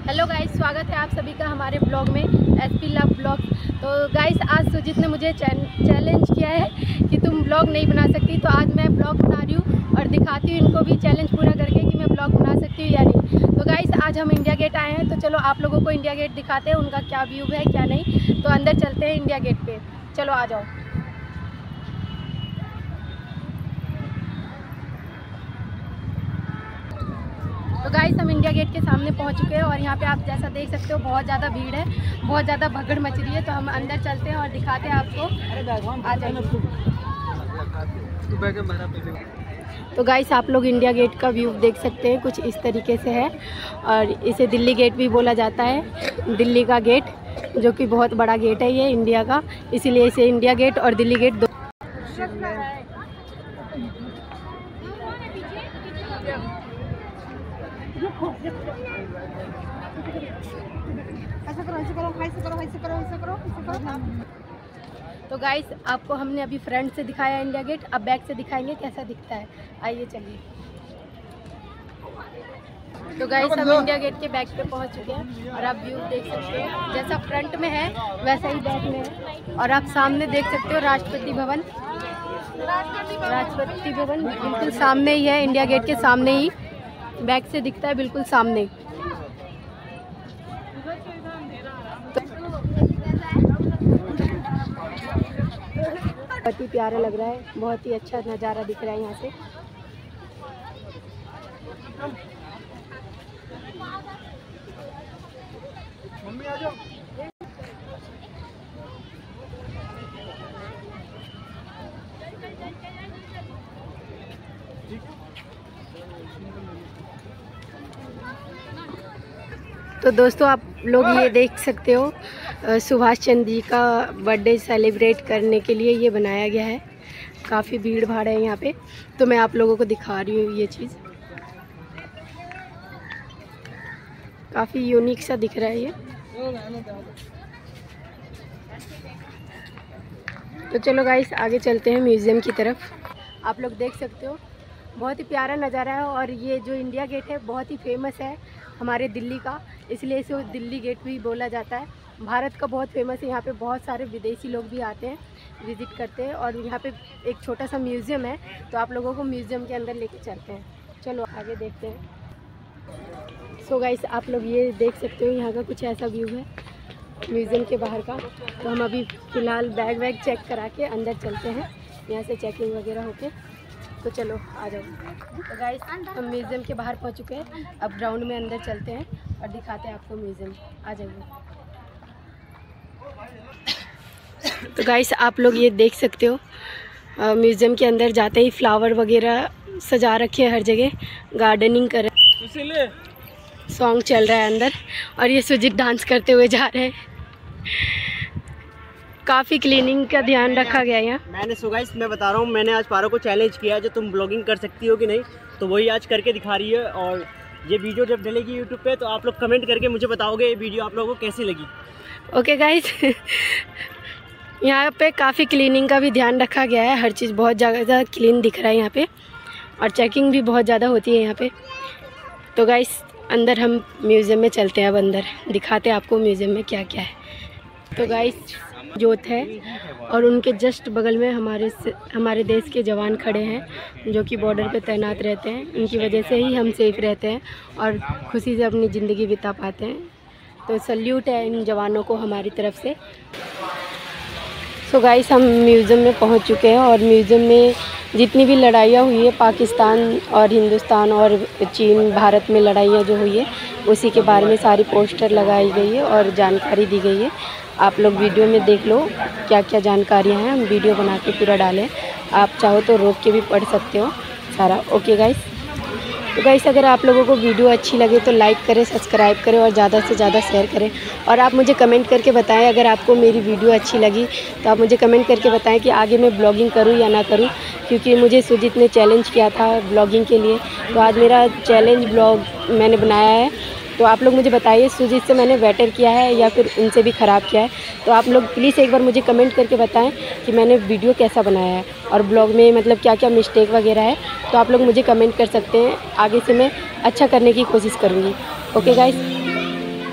Hello guys, स्वागत है आप सभी का हमारे ब्लॉग में एसपी लव ब्लॉग। तो गाइस, आज सुजीत ने मुझे चैलेंज किया है कि तुम ब्लॉग नहीं बना सकती, तो आज मैं ब्लॉग बना रही हूँ और दिखाती हूँ इनको भी चैलेंज पूरा करके कि मैं ब्लॉग बना सकती हूँ या नहीं। तो गाइस, आज हम इंडिया गेट आए हैं, तो चलो आप लोगों को इंडिया गेट दिखाते हैं, उनका क्या व्यू है क्या नहीं। तो अंदर चलते हैं इंडिया गेट पे, चलो आ जाओ। तो गाइस, हम इंडिया गेट के सामने पहुंच चुके हैं और यहाँ पे आप जैसा देख सकते हो बहुत ज़्यादा भीड़ है, बहुत ज़्यादा भगड़ मच रही है। तो हम अंदर चलते हैं और दिखाते हैं आपको, आ जाइए। तो गाइस, आप लोग इंडिया गेट का व्यू देख सकते हैं, कुछ इस तरीके से है और इसे दिल्ली गेट भी बोला जाता है। दिल्ली का गेट जो कि बहुत बड़ा गेट है ये इंडिया का, इसीलिए इसे इंडिया गेट और दिल्ली गेट दो। तो गाइस, आपको हमने अभी फ्रंट से दिखाया इंडिया गेट, अब बैक से दिखाएंगे कैसा दिखता है। आइए चलिए। तो गाइस, हम इंडिया गेट के बैक पे पहुंच चुके हैं और आप व्यू देख सकते हो, जैसा फ्रंट में है वैसा ही बैक में है। और आप सामने देख सकते हो राष्ट्रपति भवन, राष्ट्रपति भवन बिल्कुल सामने ही है, इंडिया गेट के सामने ही बैक से दिखता है, बिल्कुल सामने। बहुत ही प्यारा लग रहा है, बहुत ही अच्छा नज़ारा दिख रहा है यहाँ से। मम्मी आ जाओ। तो दोस्तों, आप लोग ये देख सकते हो, सुभाष चंद्र जी का बर्थडे सेलिब्रेट करने के लिए ये बनाया गया है। काफ़ी भीड़ भाड़ है यहाँ पे, तो मैं आप लोगों को दिखा रही हूँ ये चीज़। काफ़ी यूनिक सा दिख रहा है ये। तो चलो गाइस, आगे चलते हैं म्यूज़ियम की तरफ। आप लोग देख सकते हो, बहुत ही प्यारा नज़ारा है और ये जो इंडिया गेट है बहुत ही फेमस है हमारे दिल्ली का, इसलिए इसे दिल्ली गेट भी बोला जाता है। भारत का बहुत फेमस है, यहाँ पे बहुत सारे विदेशी लोग भी आते हैं, विज़िट करते हैं। और यहाँ पे एक छोटा सा म्यूज़ियम है, तो आप लोगों को म्यूज़ियम के अंदर लेके चलते हैं। चलो आगे देखते हैं। सो गाइस, आप लोग ये देख सकते हो, यहाँ का कुछ ऐसा व्यू है म्यूज़ियम के बाहर का। तो हम अभी फ़िलहाल बैग वैग चेक करा के अंदर चलते हैं, यहाँ से चेकिंग वगैरह होके। तो चलो आ जाओ। तो गाइस, हम म्यूज़ियम के बाहर पहुंच चुके हैं, अब ग्राउंड में अंदर चलते हैं और दिखाते हैं आपको म्यूज़ियम। आ जाइए। तो गाइस, आप लोग ये देख सकते हो, म्यूज़ियम के अंदर जाते ही फ्लावर वगैरह सजा रखे हैं हर जगह, गार्डनिंग कर रहे हैं, सॉन्ग चल रहा है अंदर और ये सुजीत डांस करते हुए जा रहे हैं। काफ़ी क्लीनिंग का ध्यान रखा गया है यहाँ। मैंने सो गाइस, मैं बता रहा हूँ, मैंने आज पारो को चैलेंज किया है जो तुम ब्लॉगिंग कर सकती हो कि नहीं, तो वही आज करके दिखा रही है। और ये वीडियो जब डलेगी यूट्यूब पे तो आप लोग कमेंट करके मुझे बताओगे ये वीडियो आप लोगों को कैसी लगी। ओके गाइस, यहाँ पे काफ़ी क्लीनिंग का भी ध्यान रखा गया है, हर चीज़ बहुत ज़्यादा क्लीन दिख रहा है यहाँ पे और चेकिंग भी बहुत ज़्यादा होती है यहाँ पे। तो गाइस, अंदर हम म्यूज़ियम में चलते हैं, अब अंदर दिखाते हैं आपको म्यूज़ियम में क्या क्या है। तो गाइस, जोत है और उनके जस्ट बगल में हमारे देश के जवान खड़े हैं जो कि बॉर्डर पे तैनात रहते हैं। इनकी वजह से ही हम सेफ रहते हैं और खुशी से अपनी ज़िंदगी बिता पाते हैं। तो सल्यूट है इन जवानों को हमारी तरफ से। सो गाइस, हम म्यूज़ियम में पहुंच चुके हैं और म्यूज़ियम में जितनी भी लड़ाइयाँ हुई है पाकिस्तान और हिंदुस्तान और चीन भारत में लड़ाइयाँ जो हुई है उसी के बारे में सारी पोस्टर लगाई गई है और जानकारी दी गई है। आप लोग वीडियो में देख लो क्या क्या जानकारियाँ हैं, हम वीडियो बना के पूरा डालें, आप चाहो तो रोक के भी पढ़ सकते हो सारा। Okay guys. तो गाइस, अगर आप लोगों को वीडियो अच्छी लगे तो लाइक करें, सब्सक्राइब करें और ज़्यादा से ज़्यादा शेयर करें। और आप मुझे कमेंट करके बताएं, अगर आपको मेरी वीडियो अच्छी लगी तो आप मुझे कमेंट करके बताएं कि आगे मैं ब्लॉगिंग करूं या ना करूं, क्योंकि मुझे सुजीत ने चैलेंज किया था ब्लॉगिंग के लिए, तो आज मेरा चैलेंज ब्लॉग मैंने बनाया है। तो आप लोग मुझे बताइए, सुजीत से मैंने बेटर किया है या फिर उनसे भी ख़राब किया है। तो आप लोग प्लीज़ एक बार मुझे कमेंट करके बताएं कि मैंने वीडियो कैसा बनाया है और ब्लॉग में मतलब क्या क्या मिस्टेक वगैरह है। तो आप लोग मुझे कमेंट कर सकते हैं, आगे से मैं अच्छा करने की कोशिश करूँगी। Okay guys.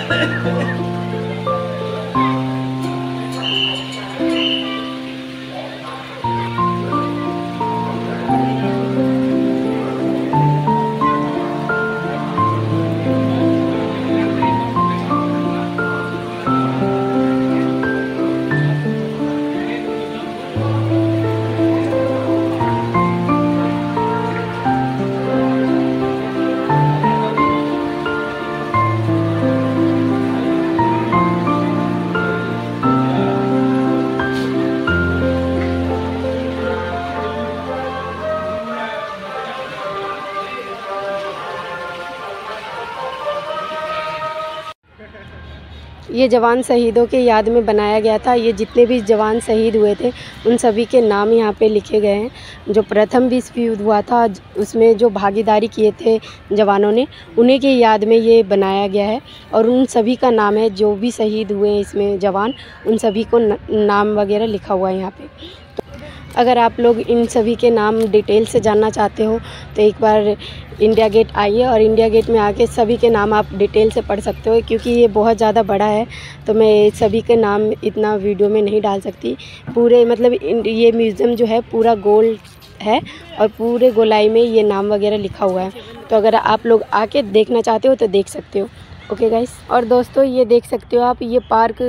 ये जवान शहीदों के याद में बनाया गया था। ये जितने भी जवान शहीद हुए थे उन सभी के नाम यहाँ पे लिखे गए हैं। जो प्रथम विश्व युद्ध हुआ था उसमें जो भागीदारी किए थे जवानों ने, उन्हीं के याद में ये बनाया गया है और उन सभी का नाम है जो भी शहीद हुए हैं इसमें जवान, उन सभी को नाम वगैरह लिखा हुआ है यहाँ पे। अगर आप लोग इन सभी के नाम डिटेल से जानना चाहते हो तो एक बार इंडिया गेट आइए और इंडिया गेट में आके सभी के नाम आप डिटेल से पढ़ सकते हो, क्योंकि ये बहुत ज़्यादा बड़ा है तो मैं सभी के नाम इतना वीडियो में नहीं डाल सकती। पूरे मतलब ये म्यूज़ियम जो है पूरा गोल है और पूरे गोलाई में ये नाम वगैरह लिखा हुआ है, तो अगर आप लोग आके देखना चाहते हो तो देख सकते हो। ओके गाइस, और दोस्तों ये देख सकते हो आप, ये पार्क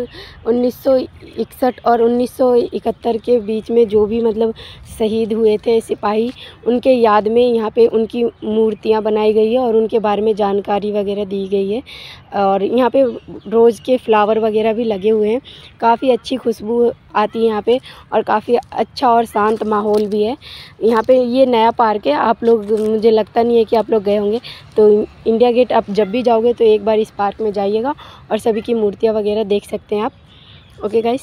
1961 और 1971 के बीच में जो भी मतलब शहीद हुए थे सिपाही, उनके याद में यहाँ पे उनकी मूर्तियाँ बनाई गई है और उनके बारे में जानकारी वगैरह दी गई है। और यहाँ पे रोज़ के फ्लावर वगैरह भी लगे हुए हैं, काफ़ी अच्छी खुशबू आती है यहाँ पे और काफ़ी अच्छा और शांत माहौल भी है यहाँ पे। ये नया पार्क है, आप लोग, मुझे लगता नहीं है कि आप लोग गए होंगे, तो इंडिया गेट आप जब भी जाओगे तो एक बार इस पार्क में जाइएगा और सभी की मूर्तियाँ वगैरह देख सकते हैं आप। Okay guys.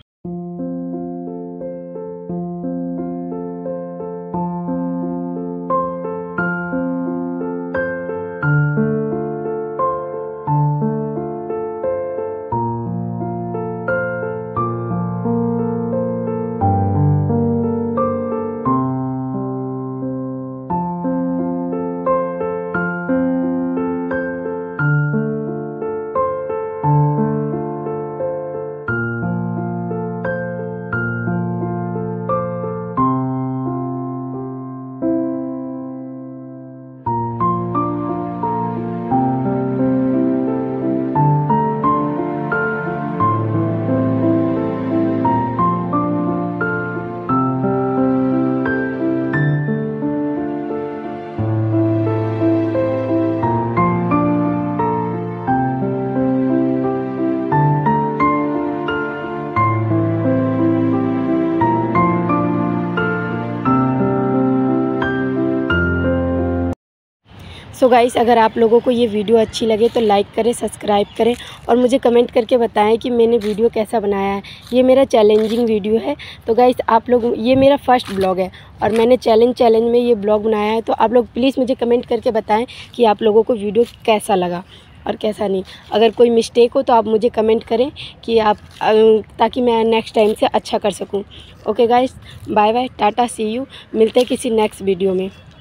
सो गाइस, अगर आप लोगों को ये वीडियो अच्छी लगे तो लाइक करें, सब्सक्राइब करें और मुझे कमेंट करके बताएं कि मैंने वीडियो कैसा बनाया है। ये मेरा चैलेंजिंग वीडियो है, तो गाइस आप लोग, ये मेरा फर्स्ट ब्लॉग है और मैंने चैलेंज में ये ब्लॉग बनाया है, तो आप लोग प्लीज़ मुझे कमेंट करके बताएं कि आप लोगों को वीडियो कैसा लगा और कैसा नहीं। अगर कोई मिस्टेक हो तो आप मुझे कमेंट करें कि आप, ताकि मैं नेक्स्ट टाइम से अच्छा कर सकूं। Okay guys, bye bye, tata, see you, मिलते हैं किसी नेक्स्ट वीडियो में।